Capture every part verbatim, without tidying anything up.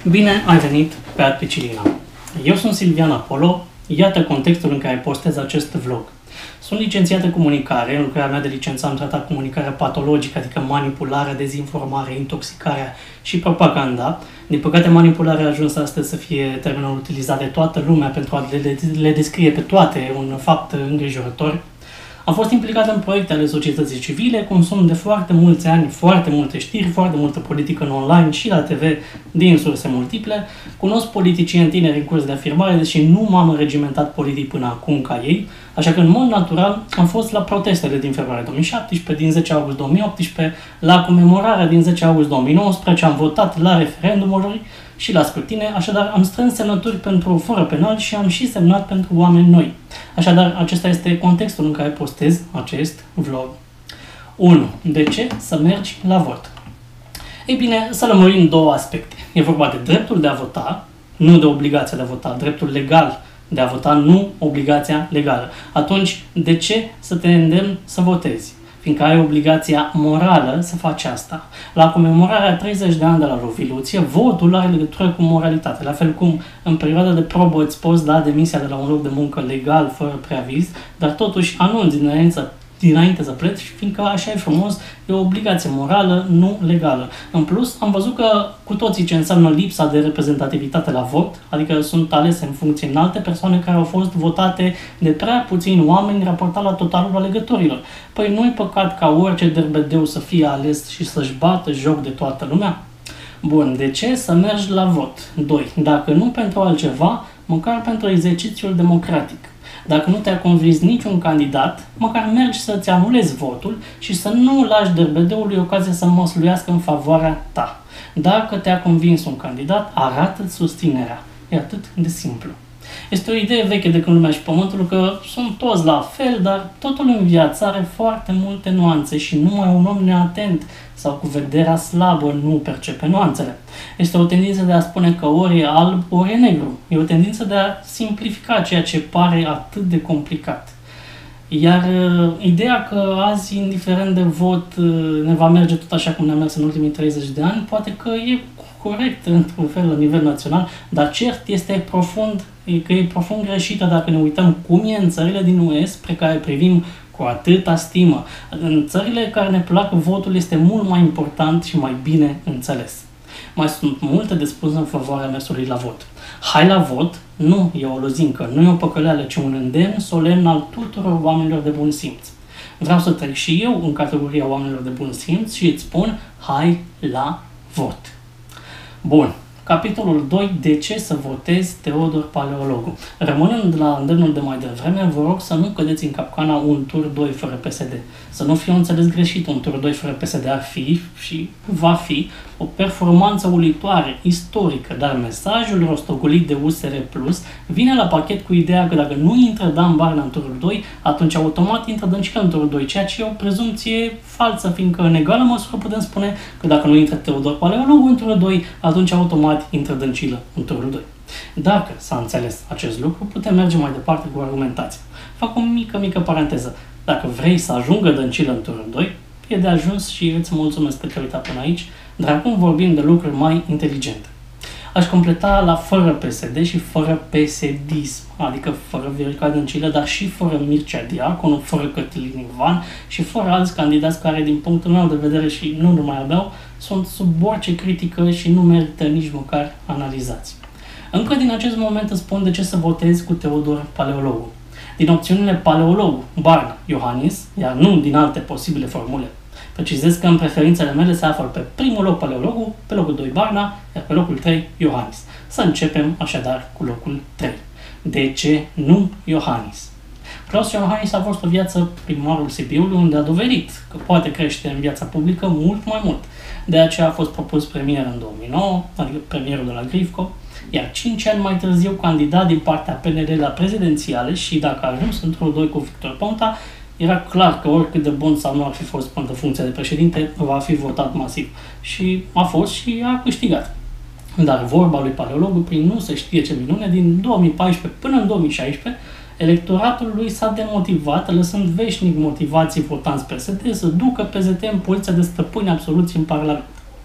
Bine ai venit pe Adpicilina. Eu sunt Silvian Apollo, iată contextul în care postez acest vlog. Sunt licențiat în comunicare, în lucrarea mea de licență am tratat comunicarea patologică, adică manipularea, dezinformarea, intoxicarea și propaganda. Din păcate, manipularea a ajuns astăzi să fie termenul utilizat de toată lumea pentru a le, le descrie pe toate, un fapt îngrijorător. Am fost implicat în proiecte ale societății civile, consum de foarte mulți ani, foarte multe știri, foarte multă politică în online și la T V din surse multiple. Cunosc politicieni tineri în curs de afirmare, deși nu m-am înregimentat politic până acum ca ei, așa că în mod natural am fost la protestele din februarie două mii șaptesprezece, din zece august două mii optsprezece, la comemorarea din zece august două mii nouăsprezece, am votat la referendumuri și la scrutine, așadar am strâns semnături pentru fără penal și am și semnat pentru oameni noi. Așadar, acesta este contextul în care postez acest vlog. unu. De ce să mergi la vot? Ei bine, să lămurim două aspecte. E vorba de dreptul de a vota, nu de obligația de a vota, dreptul legal de a vota, nu obligația legală. Atunci, de ce să te îndemn să votezi? Fiindcă ai obligația morală să faci asta. La comemorarea treizeci de ani de la Revoluție, votul are legătură cu moralitate. La fel cum în perioada de probă îți poți da demisia de la un loc de muncă legal, fără preaviz, dar totuși anunți dinainte, dinainte să pleci, fiindcă așa e frumos, e o obligație morală, nu legală. În plus, am văzut că cu toții ce înseamnă lipsa de reprezentativitate la vot, adică sunt alese în funcție înalte persoane care au fost votate de prea puțini oameni raportat la totalul alegătorilor. Păi nu-i păcat ca orice derbedeu să fie ales și să-și bată joc de toată lumea? Bun, de ce să mergi la vot? doi. Dacă nu pentru altceva, măcar pentru exercițiul democratic. Dacă nu te-a convins niciun candidat, măcar mergi să-ți anulezi votul și să nu lași derbedeului ocazia să măsluiască în favoarea ta. Dacă te-a convins un candidat, arată-ți susținerea. E atât de simplu. Este o idee veche de când lumea și pământul că sunt toți la fel, dar totul în viață are foarte multe nuanțe și numai un om neatent sau cu vederea slabă nu percepe nuanțele. Este o tendință de a spune că ori e alb, ori e negru. E o tendință de a simplifica ceea ce pare atât de complicat. Iar uh, ideea că azi, indiferent de vot, uh, ne va merge tot așa cum ne-a mers în ultimii treizeci de ani, poate că e corect într-un fel la nivel național, dar cert este profund, că e profund greșită dacă ne uităm cum e în țările din U E spre care privim cu atâta stimă. În țările care ne plac, votul este mult mai important și mai bine înțeles. Mai sunt multe de spus în favoarea mersului la vot. Hai la vot nu e o lozincă, nu e o păcăleală, ci un îndemn solemn al tuturor oamenilor de bun simț. Vreau să trec și eu în categoria oamenilor de bun simț și îți spun, hai la vot. Bun. Capitolul doi. De ce să votezi Teodor Paleologu? Rămânând la îndemnul de mai devreme, vă rog să nu cădeți în capcana un tur doi fără P S D. Să nu fie înțeles greșit, un tur doi fără P S D ar fi și va fi o performanță uluitoare, istorică, dar mesajul rostogolit de U S R Plus vine la pachet cu ideea că dacă nu intră Dan Barna în turul doi, atunci automat intră Dăncilă în turul doi, ceea ce e o prezumție falsă, fiindcă în egală măsură putem spune că dacă nu intră Teodor Paleologu în turul doi, atunci automat intră Dăncilă în turul doi. Dacă s-a înțeles acest lucru, putem merge mai departe cu argumentația. Fac o mică, mică paranteză. Dacă vrei să ajungă Dăncilă în turul doi, e de ajuns și îți mulțumesc că te-ai uitat până aici, dar acum vorbim de lucruri mai inteligente. Aș completa la fără P S D și fără pesedism, adică fără Viorica Dăncilă, dar și fără Mircea Diaconu, fără Cătălin Ivan și fără alți candidați care, din punctul meu de vedere și nu numai aveau, sunt sub orice critică și nu merită nici măcar analizați. Încă din acest moment îți spun de ce să votezi cu Teodor Paleologu. Din opțiunile Paleologu, Barna, Iohannis, iar nu din alte posibile formule. Precizez că în preferințele mele se află pe primul loc Paleologu, pe locul doi Barna, iar pe locul trei Iohannis. Să începem așadar cu locul trei. De ce nu Iohannis? Claus Iohannis a fost o viață primarul Sibiului, unde a dovedit că poate crește în viața publică mult mai mult. De aceea a fost propus premier în două mii nouă, adică premierul de la Grifco, iar cinci ani mai târziu candidat din partea P N L la prezidențiale și dacă a ajuns în turul doi cu Victor Ponta, era clar că oricât de bun sau nu ar fi fost pentru funcția de președinte, va fi votat masiv. Și a fost și a câștigat. Dar vorba lui Paleologu, prin nu se știe ce minune, din două mii paisprezece până în două mii șaisprezece, electoratul lui s-a demotivat, lăsând veșnic motivații votanți P S D să ducă P Z T în poziția de stăpâni absoluți în Parlament.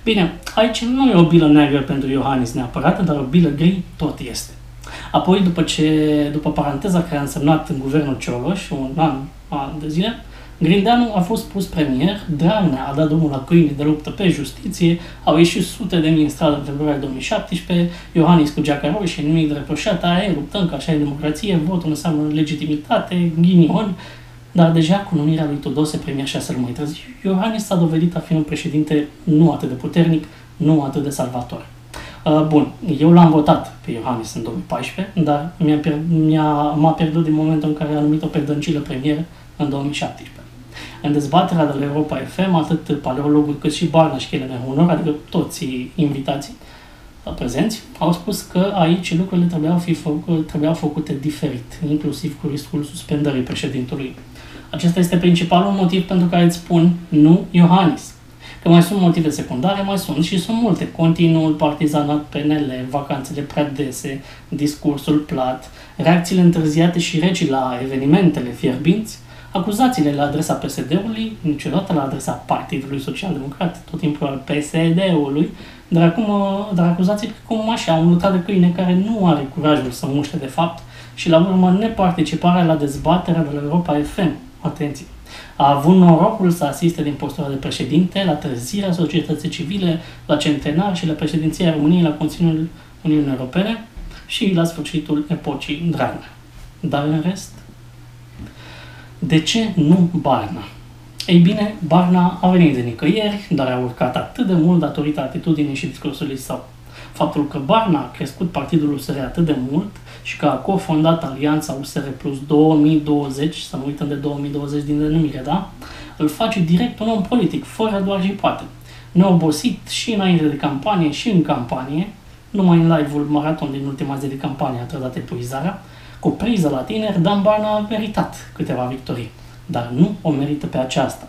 Bine, aici nu e o bilă neagră pentru Iohannis neapărat, dar o bilă gri tot este. Apoi, după ce, după paranteza care a însemnat în guvernul Cioloș, un an, an de zile, Grindeanu a fost pus premier, Dragnea a dat drumul la câinii de luptă pe justiție, au ieșit sute de mii în stradă în februarie două mii șaptesprezece, Iohannis cu geaca roșie, nimic de reproșat, aia, luptăm, că așa e democrație, votul înseamnă legitimitate, ghinion, dar deja cu numirea lui Tudose premier șase luni mai târziu, Iohannis s-a dovedit a fi un președinte nu atât de puternic, nu atât de salvator. Uh, bun, eu l-am votat pe Iohannis în două mii paisprezece, dar mi-a pierd, mi-a, m-a pierdut din momentul în care a numit-o pe Dăncilă premier în două mii șaptesprezece. În dezbaterea de la Europa F M, atât paleologul cât și Barna și Chelene Honor, adică toți invitații prezenți, au spus că aici lucrurile trebuiau, fi făc, trebuiau făcute diferit, inclusiv cu riscul suspendării președintelui. Acesta este principalul motiv pentru care îți spun nu Iohannis. Că mai sunt motive secundare, mai sunt și sunt multe. Continuul partizanat P N L, vacanțele prea dese, discursul plat, reacțiile întârziate și reci la evenimentele fierbinți, acuzațiile la adresa P S D-ului, niciodată la adresa Partidului Social Democrat, tot timpul al P S D-ului, dar acum, dar acuzații cum așa, un luptat de câine care nu are curajul să muște de fapt și la urmă neparticiparea la dezbaterea de la Europa F M. Atenție! A avut norocul să asiste din postura de președinte la trezirea societății civile, la centenar și la președinția României la Consiliul Uniunii Europene și la sfârșitul epocii Dragnea. Dar în rest, de ce nu Barna? Ei bine, Barna a venit de nicăieri, dar a urcat atât de mult datorită atitudinii și discursului său. Faptul că Barna a crescut partidul U S R atât de mult și că a cofondat alianța U S R Plus două mii douăzeci, să nu uităm de două mii douăzeci din denumire, da? Îl face direct un om politic, fără doar și poate. Neobosit și înainte de campanie și în campanie, numai în live-ul maraton din ultima zi de campanie a trădat epuizarea, cu priză la tineri, Dan Barna a meritat câteva victorii, dar nu o merită pe aceasta.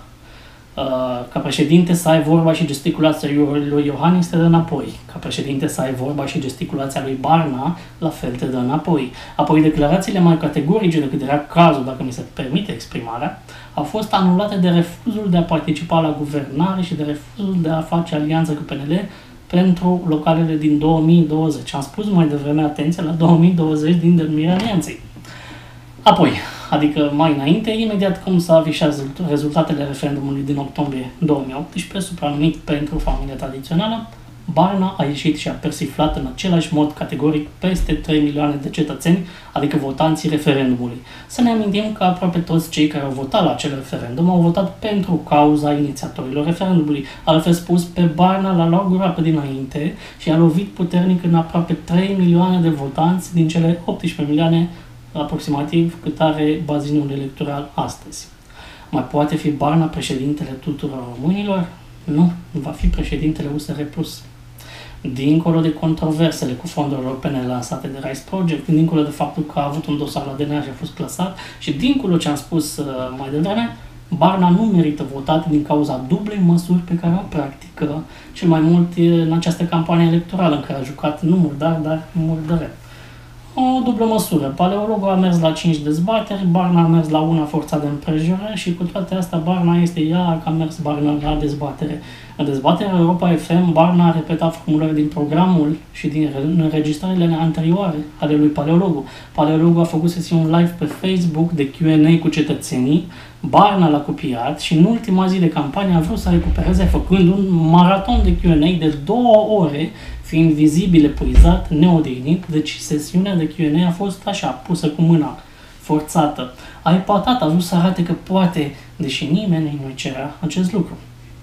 Ca președinte să ai vorba și gesticulația lui Iohannis te dă înapoi. Ca președinte să ai vorba și gesticulația lui Barna, la fel te dă înapoi. Apoi declarațiile mai categorice decât era cazul, dacă mi se permite exprimarea, au fost anulate de refuzul de a participa la guvernare și de refuzul de a face alianță cu P N L pentru localele din două mii douăzeci. Am spus mai devreme, atenție, la două mii douăzeci din denumirea alianței. Apoi, adică mai înainte, imediat cum s-a afișat rezultatele referendumului din octombrie două mii optsprezece, supranumit pentru familia tradițională, Barna a ieșit și a persiflat în același mod categoric peste trei milioane de cetățeni, adică votanții referendumului. Să ne amintim că aproape toți cei care au votat la acel referendum au votat pentru cauza inițiatorilor referendumului. Altfel spus, pe Barna l-a luat gura pe dinainte și a lovit puternic în aproape trei milioane de votanți din cele optsprezece milioane aproximativ cât are bazinul electoral astăzi. Mai poate fi Barna președintele tuturor românilor? Nu, va fi președintele U S R Plus. Dincolo de controversele cu fondurile europene lansate de Rice Project, dincolo de faptul că a avut un dosar la D N A și a fost clasat și dincolo ce am spus uh, mai devreme, Barna nu merită votat din cauza dublei măsuri pe care o practică cel mai mult în această campanie electorală în care a jucat nu murdar, dar murdăret. O dublă măsură. Paleologul a mers la cinci dezbateri, Barna a mers la una forțat de împrejurare și cu toate astea Barna este ea că a mers Barna la dezbatere. În dezbaterea Europa F M, Barna a repetat formulări din programul și din înregistrările anterioare ale lui Paleologul. Paleologul a făcut sesiuni live pe Facebook de Q and A cu cetățenii, Barna l-a copiat și în ultima zi de campanie a vrut să recupereze făcând un maraton de Q and A de două ore, fiind vizibil epuizat, neodihnit, deci sesiunea de Q and A a fost așa, pusă cu mâna, forțată. A epatat, a vrut să arate că poate, deși nimeni nu-i cerea acest lucru.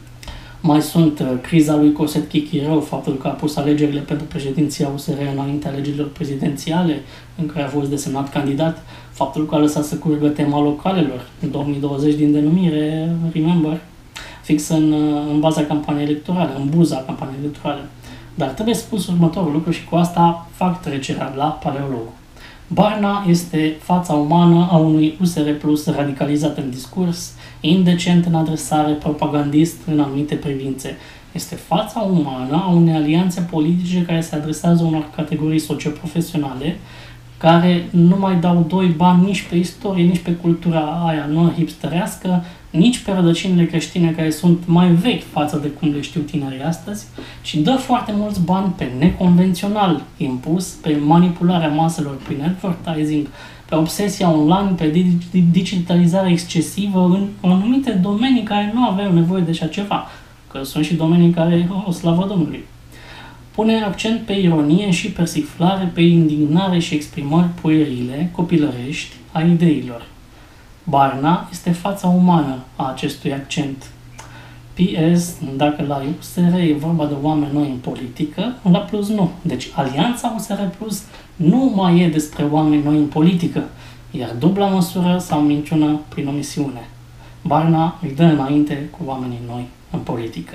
Mai sunt uh, criza lui Coset Chichirău, faptul că a pus alegerile pentru președinția U S R înainte alegerilor prezidențiale, în care a fost desemnat candidat, faptul că a lăsat să curgă tema localelor, în două mii douăzeci din denumire, remember, fix în, în baza campaniei electorale, în buza campaniei electorale. Dar trebuie spus următorul lucru și cu asta fac trecerea la Paleologul. Barna este fața umană a unui U S R Plus radicalizat în discurs, indecent în adresare, propagandist în anumite privințe. Este fața umană a unei alianțe politice care se adresează unor categorii socioprofesionale care nu mai dau doi bani nici pe istorie, nici pe cultura aia non-hipsterească, nici pe rădăcinile creștine care sunt mai vechi față de cum le știu tinerii astăzi, ci dă foarte mulți bani pe neconvențional impus, pe manipularea maselor prin advertising, pe obsesia online, pe digitalizarea excesivă în anumite domenii care nu aveau nevoie de așa ceva, că sunt și domenii care, o slavă Domnului. Pune accent pe ironie și persiflare, pe indignare și exprimări puerile, copilărești, a ideilor. Barna este fața umană a acestui accent. P S. Dacă la U S R e vorba de oameni noi în politică, la Plus nu. Deci Alianța U S R Plus nu mai e despre oameni noi în politică, iar dubla măsură sau minciună prin omisiune. Barna îi dă înainte cu oamenii noi în politică.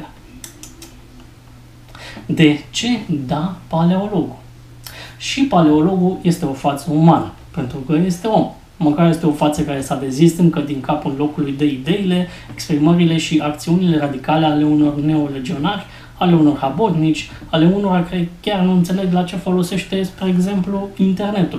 De ce da paleologul? Și paleologul este o față umană, pentru că este om. Măcar este o față care s-a dezis încă din capul locului de ideile, exprimările și acțiunile radicale ale unor neolegionari, ale unor habotnici, ale unora care chiar nu înțeleg la ce folosește, spre exemplu, internetul.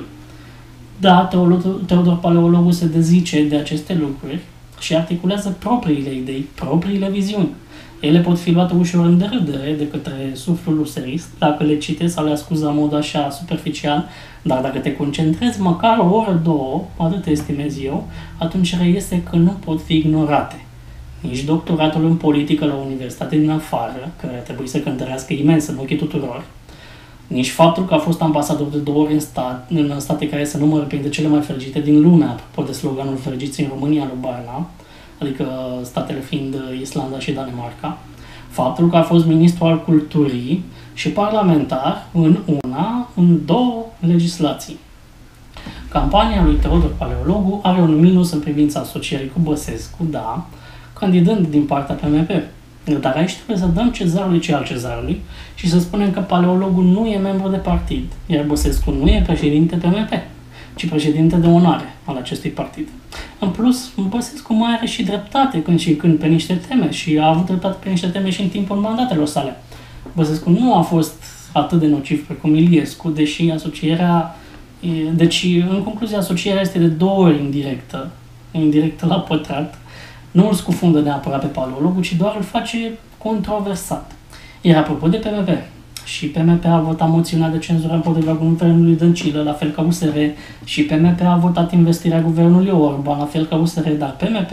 Da, Teodor Paleologul se dezice de aceste lucruri și articulează propriile idei, propriile viziuni. Ele pot fi luate ușor în derâdere de către suflul luserist, dacă le citești sau le ascuzi la mod așa superficial, dar dacă te concentrezi măcar o oră, două, atât estimez eu, atunci reiese că nu pot fi ignorate. Nici doctoratul în politică la o universitate din afară, care trebuie să cântărească imens în ochii tuturor, nici faptul că a fost ambasador de două ori în, stat, în state care se numără printre cele mai fericite din lume, apropo de sloganul Fericiți în România lui Barna, adică statele fiind Islanda și Danemarca, faptul că a fost ministru al culturii și parlamentar în una, în două legislații. Campania lui Teodor Paleologu are un minus în privința asocierii cu Băsescu, da, candidând din partea P M P. Dar aici trebuie să dăm cezarului ce al cezarului și să spunem că Paleologul nu e membru de partid, iar Băsescu nu e președinte P M P, ci președinte de onoare al acestui partid. În plus, Băsescu mai are și dreptate când și când pe niște teme și a avut dreptate pe niște teme și în timpul mandatelor sale. Băsescu nu a fost atât de nociv precum Iliescu, deși asocierea, deci în concluzie asocierea este de două ori indirectă, indirectă la pătrat, nu îl scufundă neapărat pe Paleologul, ci doar îl face controversat. Iar apropo de P M P, și P M P a votat moțiunea de cenzură împotriva guvernului Dăncilă, la fel ca U S R, și P M P a votat investirea guvernului Orban, la fel ca U S R, dar P M P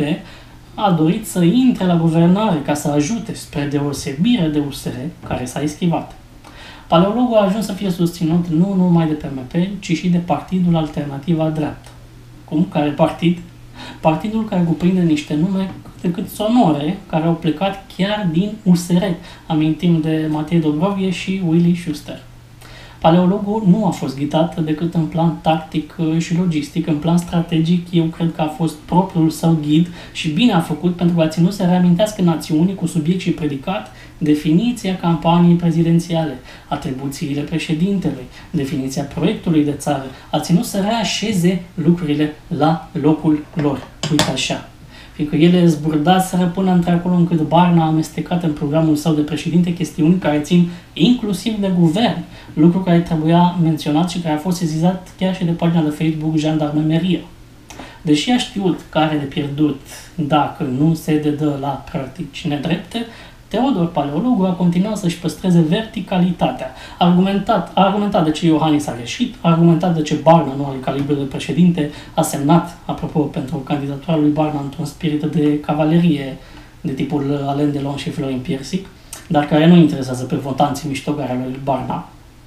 a dorit să intre la guvernare ca să ajute, spre deosebire de U S R, care s-a eschivat. Paleologul a ajuns să fie susținut nu numai de P M P, ci și de Partidul Alternativa Dreaptă. Cum? Care partid? Partidul care cuprinde niște nume cât de cât sonore, care au plecat chiar din U S R. Amintim de Matei Dobrovie și Willy Schuster. Paleologul nu a fost ghidat decât în plan tactic și logistic, în plan strategic. Eu cred că a fost propriul său ghid și bine a făcut pentru că a ținut să reamintească națiunii cu subiect și predicat definiția campaniei prezidențiale, atribuțiile președintelui, definiția proiectului de țară, a ținut să reașeze lucrurile la locul lor. Uite așa. Fiindcă ele zburdaseră până într-acolo încât Barna a amestecat în programul său de președinte chestiuni care țin inclusiv de guvern, lucru care trebuia menționat și care a fost sezizat chiar și de pagina de Facebook Jandarmeria. Deși a știut că are de pierdut dacă nu se dedă la practici nedrepte, Teodor Paleologul a continuat să-și păstreze verticalitatea. A argumentat, a argumentat de ce Iohannis a greșit, a argumentat de ce Barna nu are calibru de președinte, a semnat, apropo, pentru candidatura lui Barna într-un spirit de cavalerie de tipul Alain Delon și Florin Piersic, dar care nu interesează pe votanții miștogari al lui Barna.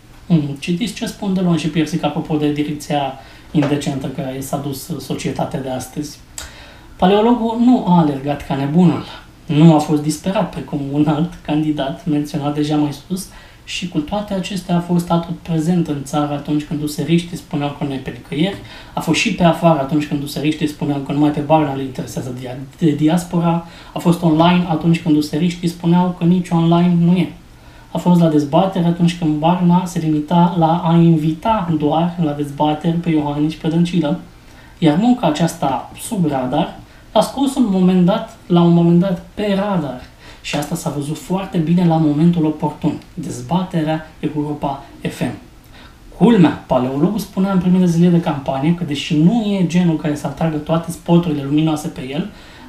Citiți ce spun Delon și Piersic apropo de direcția indecentă care s-a dus societatea de astăzi. Paleologul nu a alergat ca nebunul. Nu a fost disperat precum un alt candidat menționat deja mai sus și cu toate acestea a fost atot prezent în țară atunci când useriștii spuneau că nu e pe nicăieri, a fost și pe afară atunci când useriștii spuneau că numai pe Barna le interesează de diaspora, a fost online atunci când useriștii spuneau că nici online nu e. A fost la dezbatere atunci când Barna se limita la a invita doar la dezbatere pe Iohannis și pe Dăncilă, iar munca aceasta sub radar a scos un moment dat, la un moment dat pe radar. Și asta s-a văzut foarte bine la momentul oportun. Dezbaterea Europa F M. Culmea, Paleologul spunea în primele zile de campanie că deși nu e genul care să atragă toate spoturile luminoase pe el,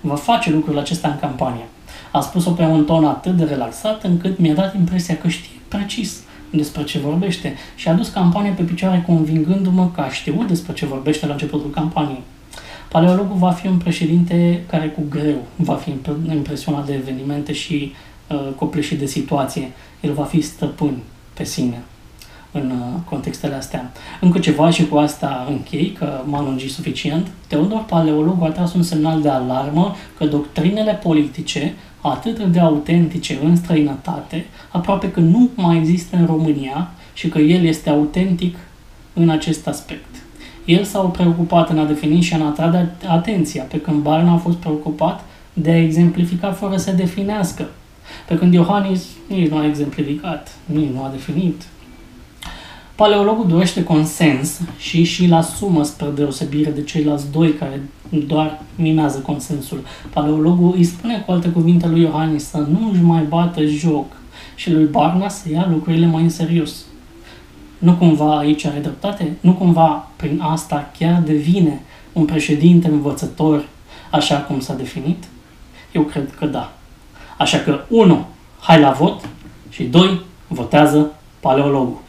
va face lucrul acesta în campanie. A spus-o pe un ton atât de relaxat încât mi-a dat impresia că știe precis despre ce vorbește și a dus campania pe picioare convingându-mă că a știut despre ce vorbește la începutul campaniei. Paleologul va fi un președinte care cu greu va fi impresionat de evenimente și uh, copleșit de situație. El va fi stăpân pe sine în uh, contextele astea. Încă ceva și cu asta închei, că m-am lungit suficient. Teodor Paleologul a tras un semnal de alarmă că doctrinele politice, atât de autentice în străinătate, aproape că nu mai există în România și că el este autentic în acest aspect. El s-a preocupat în a defini și în a atrage atenția, pe când Barna a fost preocupat de a exemplifica fără să definească. Pe când Iohannis nici nu a exemplificat, nici nu a definit. Paleologul dorește consens și și-l asumă spre deosebire de ceilalți doi care doar mimează consensul. Paleologul îi spune cu alte cuvinte lui Iohannis să nu își mai bată joc și lui Barna să ia lucrurile mai în serios. Nu cumva aici are dreptate? Nu cumva prin asta chiar devine un președinte învățător așa cum s-a definit? Eu cred că da. Așa că unu, hai la vot și doi, votează Paleologul.